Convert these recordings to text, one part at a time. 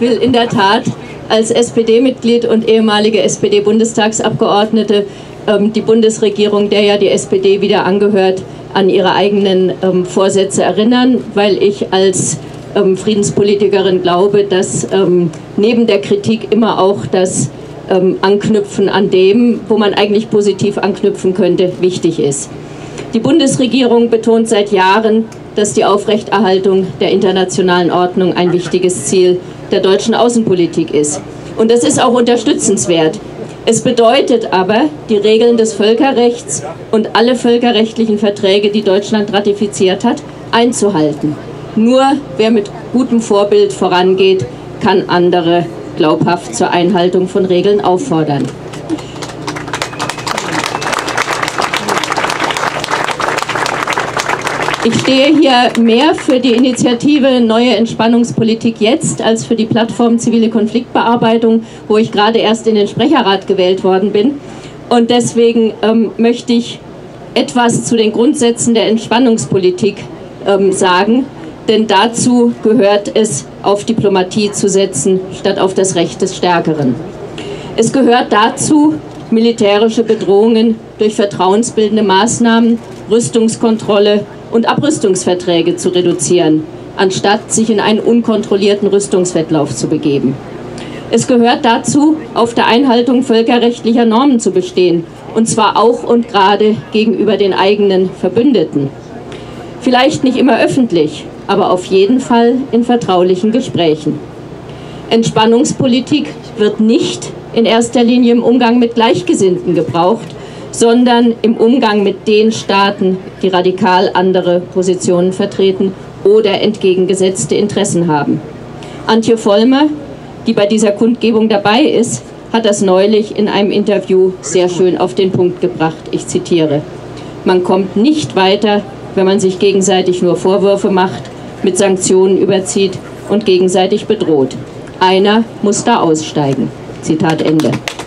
will in der Tat als SPD-Mitglied und ehemalige SPD-Bundestagsabgeordnete die Bundesregierung, der ja die SPD wieder angehört, an ihre eigenen Vorsätze erinnern, weil ich als Friedenspolitikerin glaube, dass neben der Kritik immer auch das Anknüpfen an dem, wo man eigentlich positiv anknüpfen könnte, wichtig ist. Die Bundesregierung betont seit Jahren, dass die Aufrechterhaltung der internationalen Ordnung ein wichtiges Ziel der deutschen Außenpolitik ist. Und das ist auch unterstützenswert. Es bedeutet aber, die Regeln des Völkerrechts und alle völkerrechtlichen Verträge, die Deutschland ratifiziert hat, einzuhalten. Nur wer mit gutem Vorbild vorangeht, kann andere glaubhaft zur Einhaltung von Regeln auffordern. Ich stehe hier mehr für die Initiative Neue Entspannungspolitik jetzt als für die Plattform Zivile Konfliktbearbeitung, wo ich gerade erst in den Sprecherrat gewählt worden bin. Und deswegen möchte ich etwas zu den Grundsätzen der Entspannungspolitik sagen, denn dazu gehört es, auf Diplomatie zu setzen, statt auf das Recht des Stärkeren. Es gehört dazu, militärische Bedrohungen durch vertrauensbildende Maßnahmen, Rüstungskontrolle und Abrüstungsverträge zu reduzieren, anstatt sich in einen unkontrollierten Rüstungswettlauf zu begeben. Es gehört dazu, auf der Einhaltung völkerrechtlicher Normen zu bestehen, und zwar auch und gerade gegenüber den eigenen Verbündeten. Vielleicht nicht immer öffentlich, aber auf jeden Fall in vertraulichen Gesprächen. Entspannungspolitik wird nicht in erster Linie im Umgang mit Gleichgesinnten gebraucht, sondern im Umgang mit den Staaten, die radikal andere Positionen vertreten oder entgegengesetzte Interessen haben. Antje Vollmer, die bei dieser Kundgebung dabei ist, hat das neulich in einem Interview sehr schön auf den Punkt gebracht. Ich zitiere: Man kommt nicht weiter, wenn man sich gegenseitig nur Vorwürfe macht, mit Sanktionen überzieht und gegenseitig bedroht. Einer muss da aussteigen. Zitat Ende.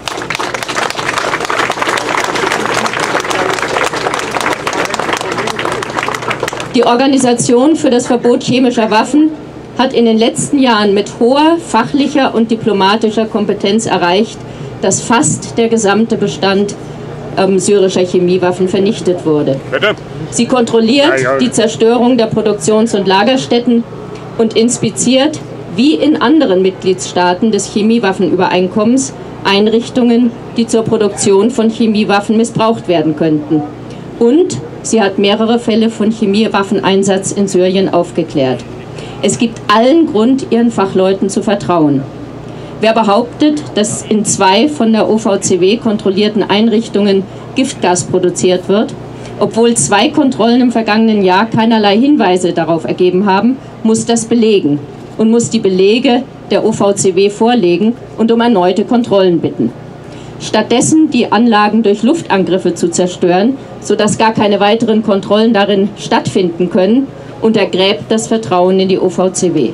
Die Organisation für das Verbot chemischer Waffen hat in den letzten Jahren mit hoher fachlicher und diplomatischer Kompetenz erreicht, dass fast der gesamte Bestand syrischer Chemiewaffen vernichtet wurde. Sie kontrolliert die Zerstörung der Produktions- und Lagerstätten und inspiziert, wie in anderen Mitgliedstaaten des Chemiewaffenübereinkommens, Einrichtungen, die zur Produktion von Chemiewaffen missbraucht werden könnten. Und sie hat mehrere Fälle von Chemiewaffeneinsatz in Syrien aufgeklärt. Es gibt allen Grund, ihren Fachleuten zu vertrauen. Wer behauptet, dass in 2 von der OVCW kontrollierten Einrichtungen Giftgas produziert wird, obwohl 2 Kontrollen im vergangenen Jahr keinerlei Hinweise darauf ergeben haben, muss das belegen und muss die Belege der OVCW vorlegen und um erneute Kontrollen bitten. Stattdessen die Anlagen durch Luftangriffe zu zerstören, sodass gar keine weiteren Kontrollen darin stattfinden können, untergräbt das Vertrauen in die OVCW.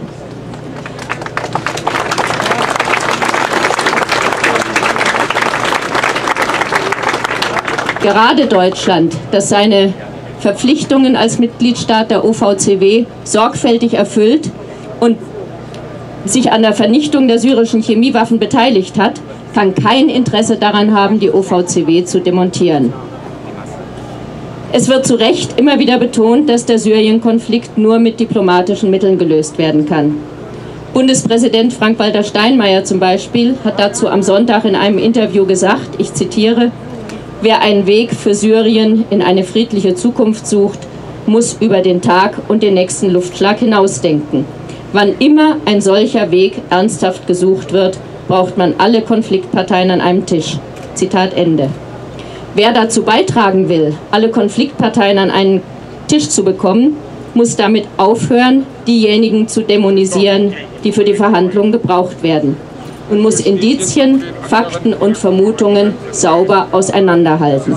Gerade Deutschland, das seine Verpflichtungen als Mitgliedstaat der OVCW sorgfältig erfüllt und sich an der Vernichtung der syrischen Chemiewaffen beteiligt hat, kann kein Interesse daran haben, die OVCW zu demontieren. Es wird zu Recht immer wieder betont, dass der Syrien-Konflikt nur mit diplomatischen Mitteln gelöst werden kann. Bundespräsident Frank-Walter Steinmeier zum Beispiel hat dazu am Sonntag in einem Interview gesagt, ich zitiere: Wer einen Weg für Syrien in eine friedliche Zukunft sucht, muss über den Tag und den nächsten Luftschlag hinausdenken. Wann immer ein solcher Weg ernsthaft gesucht wird, braucht man alle Konfliktparteien an einem Tisch. Zitat Ende. Wer dazu beitragen will, alle Konfliktparteien an einen Tisch zu bekommen, muss damit aufhören, diejenigen zu dämonisieren, die für die Verhandlungen gebraucht werden, und muss Indizien, Fakten und Vermutungen sauber auseinanderhalten.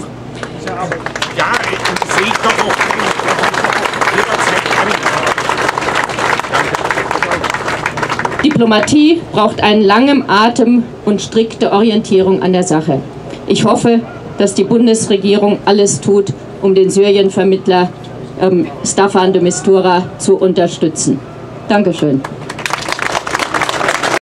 Diplomatie braucht einen langen Atem und strikte Orientierung an der Sache. Ich hoffe, dass die Bundesregierung alles tut, um den Syrien-Vermittler Staffan de Mistura zu unterstützen. Dankeschön.